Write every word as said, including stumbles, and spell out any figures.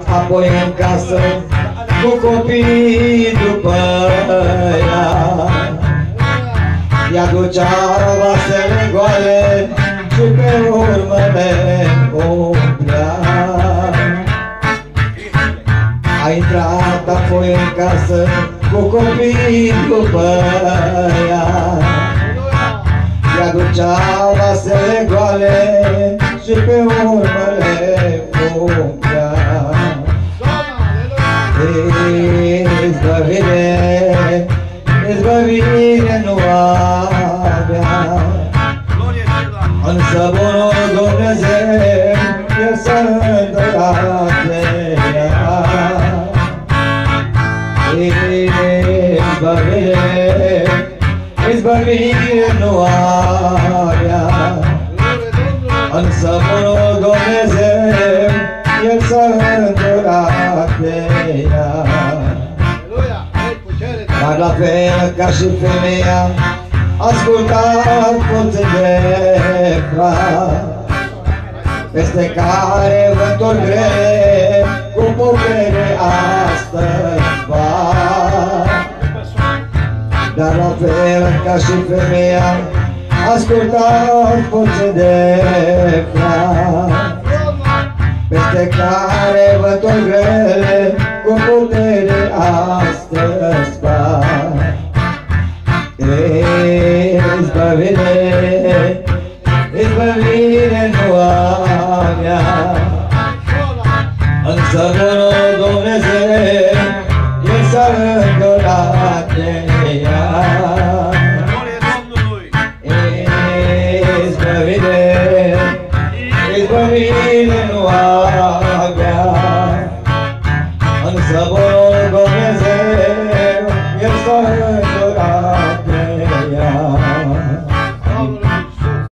apoi în casă cu copiii după ea. Ea ducea vasele goale și pe urmă le umplea. A intrat apoi în casă cu copiii după ea. Ea ducea vasele goale și pe urmă le umplea. Izbăvire, izbăvire nu avea, însă bunul Dumnezeu e să îndurate ea. Izbăvire, izbăvire nu avea, însă bunul Dumnezeu e să îndurate ea. Dar la fel ca și femeia, ascultat puțin de frat, peste care vânturi grele cu putere astăzi bat. Dar la fel ca și femeia, ascultat puțin de frat, peste care vânturi grele cu putere astăzi bat. Izbăvire, izbăvire nu avea, însă bunul Dumnezeu e să